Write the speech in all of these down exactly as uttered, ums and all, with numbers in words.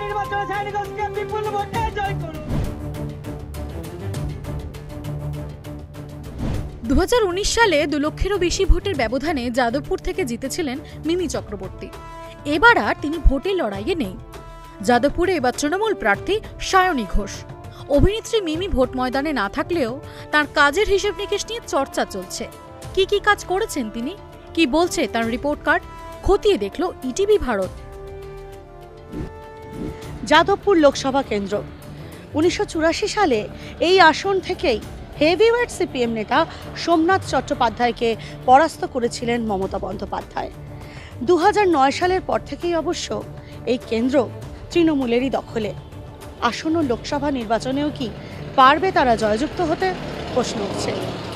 নির্বাচনে সায়নী ঘোষকে বিপুল ভোটে জয় করুন। দু হাজার উনিশ সালে দু লক্ষেরও বেশি ভোটের ব্যবধানে যাদবপুর থেকে জিতেছিলেন মিমি চক্রবর্তী। এবার আর তিনি ভোটের লড়াইয়ে নেই। যাদবপুরে এবার তৃণমূল প্রার্থী সায়নী ঘোষ। অভিনেত্রী মিমি ভোট ময়দানে না থাকলেও তার কাজের হিসেব নিকেশ নিয়ে চর্চা চলছে। কি কি কাজ করেছেন তিনি, কি বলছে তার রিপোর্ট কার্ড, খতিয়ে দেখল ইটিভি ভারত। যাদবপুর লোকসভা কেন্দ্র উনিশশো চুরাশি সালে এই আসন থেকেই হেভিওয়েট সিপিএম নেতা সোমনাথ চট্টোপাধ্যায়কে পরাস্ত করেছিলেন মমতা বন্দ্যোপাধ্যায়। দু হাজার নয় সালের পর থেকেই অবশ্য এই কেন্দ্র তৃণমূলেরই দখলে। আসন্ন লোকসভা নির্বাচনেও কি পারবে তারা জয়যুক্ত হতে, প্রশ্ন উঠছে।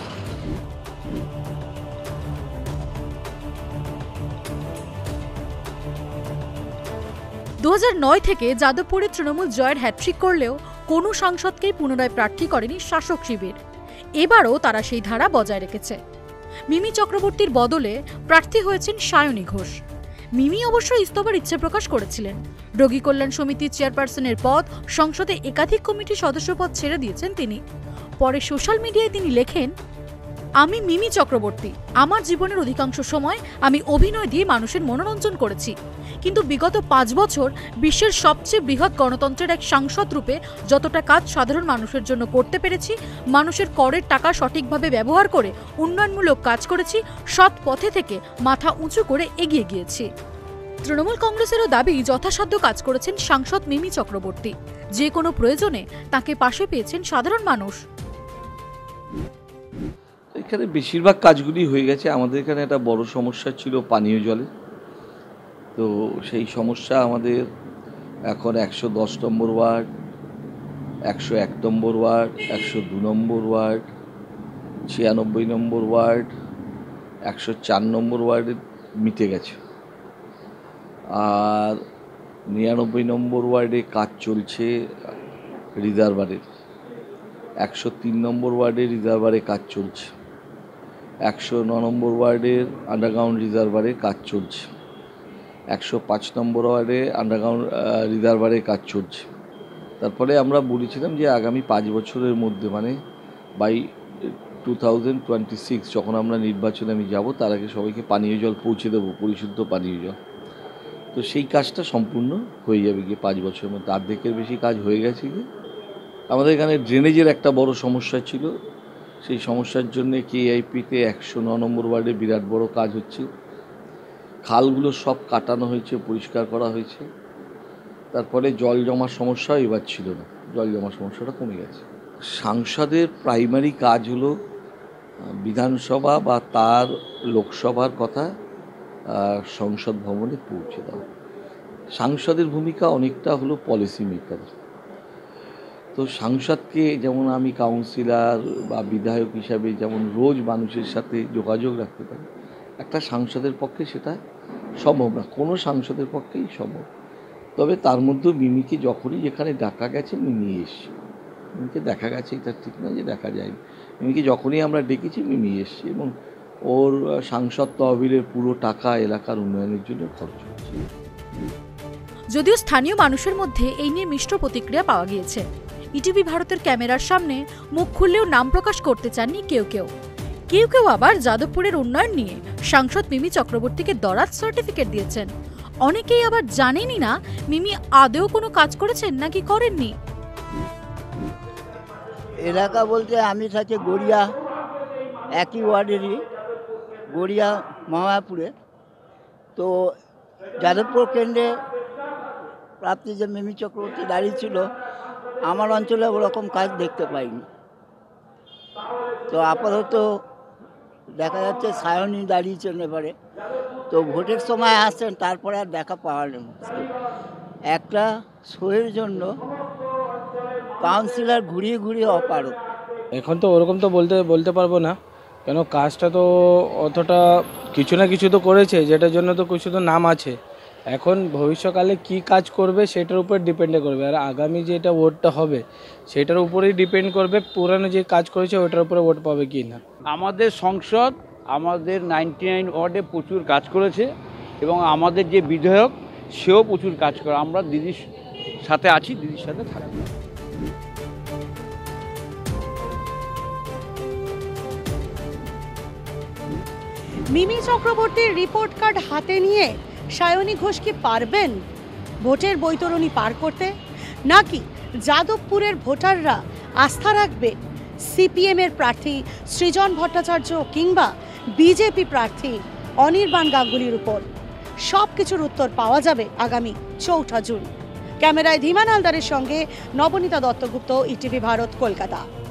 দু হাজার নয় থেকে যাদবপুরে তৃণমূল জয়ের হ্যাট্রিক করলেও কোনো সাংসদকেই পুনরায় প্রার্থী করেনি শাসক শিবির। এবারও তারা সেই ধারা বজায় রেখেছে। মিমি চক্রবর্তীর বদলে প্রার্থী হয়েছেন সায়নী ঘোষ। মিমি অবশ্য ইস্তফার ইচ্ছে প্রকাশ করেছিলেন। রোগী কল্যাণ সমিতির চেয়ারপারসনের পদ, সংসদে একাধিক কমিটির সদস্য পদ ছেড়ে দিয়েছেন তিনি। পরে সোশ্যাল মিডিয়ায় তিনি লেখেন, আমি মিমি চক্রবর্তী। আমার জীবনের অধিকাংশ সময় আমি অভিনয় দিয়ে মানুষের মনোরঞ্জন করেছি, কিন্তু বিগত পাঁচ বছর বিশ্বের সবচেয়ে বৃহৎ গণতন্ত্রের এক সাংসদ রূপে যতটা কাজ সাধারণ মানুষের জন্য করতে পেরেছি, মানুষের করের টাকা সঠিকভাবে ব্যবহার করে উন্নয়নমূলক কাজ করেছি, সৎ পথে থেকে মাথা উঁচু করে এগিয়ে গিয়েছি। তৃণমূল কংগ্রেসেরও দাবি যথাসাধ্য কাজ করেছেন সাংসদ মিমি চক্রবর্তী। যে কোনো প্রয়োজনে তাকে পাশে পেয়েছেন সাধারণ মানুষ। এখানে বেশিরভাগ কাজগুলি হয়ে গেছে। আমাদের এখানে একটা বড় সমস্যা ছিল পানীয় জলে। তো সেই সমস্যা আমাদের এখন একশো দশ নম্বর ওয়ার্ড, একশো এক নম্বর ওয়ার্ড, একশো দু নম্বর ওয়ার্ড, ছিয়ানব্বই নম্বর ওয়ার্ড, একশো চার নম্বর ওয়ার্ডে মিটে গেছে। আর নিরানব্বই নম্বর ওয়ার্ডে কাজ চলছে রিজার্ভারের। একশো তিন নম্বর ওয়ার্ডে রিজার্ভারে কাজ চলছে। একশো ন নম্বর ওয়ার্ডের আন্ডারগ্রাউন্ড রিজার্ভারে কাজ চলছে। একশো পাঁচ নম্বর ওয়ার্ডে আন্ডারগ্রাউন্ড রিজার্ভারে কাজ চলছে। তারপরে আমরা বলেছিলাম যে আগামী পাঁচ বছরের মধ্যে, মানে by two thousand twenty six যখন আমরা নির্বাচনে আমি যাব, তার আগে সবাইকে পানীয় জল পৌঁছে দেবো, পরিশুদ্ধ পানীয় জল। তো সেই কাজটা সম্পূর্ণ হয়ে যাবে গিয়ে পাঁচ বছরের মধ্যে। অর্ধেকের বেশি কাজ হয়ে গেছে গিয়ে। আমাদের এখানে ড্রেনেজের একটা বড় সমস্যা ছিল। সেই সমস্যার জন্য কেআইপিতে একশো ন নম্বর ওয়ার্ডে বিরাট বড় কাজ হচ্ছে। খালগুলো সব কাটানো হয়েছে, পরিষ্কার করা হয়েছে। তারপরে জল জমার সমস্যাও এবার ছিল না, জল জমার সমস্যাটা কমে গেছে। সাংসদের প্রাইমারি কাজ হলো বিধানসভা বা তার লোকসভার কথা সংসদ ভবনে পৌঁছে দেওয়া। সাংসদের ভূমিকা অনেকটা হলো পলিসি মেকার। তো সাংসদকে, যেমন আমি কাউন্সিলর বা বিধায়ক হিসাবে যেমন রোজ মানুষের সাথে যোগাযোগ রাখতে পারি, একটা সাংসদের পক্ষে সেটা সম্ভব না, কোনো সাংসদের পক্ষেই সম্ভব। তবে তার মধ্যেও মিমিকে যখনই যেখানে ডাকা গেছে মিমি এসছে। মিমিকে দেখা গেছে এটা ঠিক নয় যে দেখা যায়নি। মিমিকে যখনই আমরা ডেকেছি মিমি এসছে, এবং ওর সাংসদ তহবিলের পুরো টাকা এলাকার উন্নয়নের জন্য খরচ হচ্ছে। যদিও স্থানীয় মানুষের মধ্যে এই নিয়ে মিশ্র প্রতিক্রিয়া পাওয়া গিয়েছে। ইটিভি ভারতের ক্যামেরার সামনে মুখ খুললেও নাম প্রকাশ করতে চাননি কেউ কেউ। কেউ কেউ আবার যাদবপুরের উন্নয়ন নিয়ে সাংসদ মিমি চক্রবর্তীকে দরাজ সার্টিফিকেট দিয়েছেন। অনেকেই আবার জানেনই না মিমি আদেও কোনো কাজ করেছেন নাকি করেননি। এলাকা বলতে আমি থাকি গড়িয়া, একই ওয়ার্ডেরই, গড়িয়া মহাপুরে। তো যাদবপুর কেন্দ্রে প্রার্থী যে মিমি চক্রবর্তী দাঁড়িয়ে ছিল, আমার অঞ্চলে ওরকম কাজ দেখতে পাইনি। তো আপাতত দেখা যাচ্ছে সায়নী দাঁড়িয়েছেন এবারে। তো ভোটের সময় আসছেন, তারপরে আর দেখা পাওয়া নেই। একটা শোয়ের জন্য কাউন্সিলর ঘুরিয়ে ঘুরিয়ে অপারক। এখন তো ওরকম তো বলতে বলতে পারবো না, কেন কাজটা তো অতটা কিছু না কিছু তো করেছে, যেটার জন্য তো কিছু তো নাম আছে। এখন ভবিষ্যৎকালে কি কাজ করবে সেটার উপর ডিপেন্ড করবে, আর আগামী যেটা ভোটটা হবে সেটার উপরেই ডিপেন্ড করবে পুরানো যে কাজ করেছে ওটার উপরে ভোট পাবে কি না। আমাদের সংসদ আমাদের নাইনটি নাইন ওয়ার্ডে প্রচুর কাজ করেছে, এবং আমাদের যে বিধায়ক সেও প্রচুর কাজ করে। আমরা দিদির সাথে আছি, দিদির সাথে থাকি। মিমি চক্রবর্তীর রিপোর্ট কার্ড হাতে নিয়ে সায়নী ঘোষ কি পারবেন ভোটের বৈতরণী পার করতে, নাকি যাদবপুরের ভোটাররা আস্থা রাখবে সিপিএম এর প্রার্থী সৃজন ভট্টাচার্য কিংবা বিজেপি প্রার্থী অনির্বাণ গাঙ্গুলির উপর? সব কিছুর উত্তর পাওয়া যাবে আগামী চৌঠা জুন। ক্যামেরায় ধীমান হালদারের সঙ্গে নবনীতা দত্তগুপ্ত, ইটিভি ভারত, কলকাতা।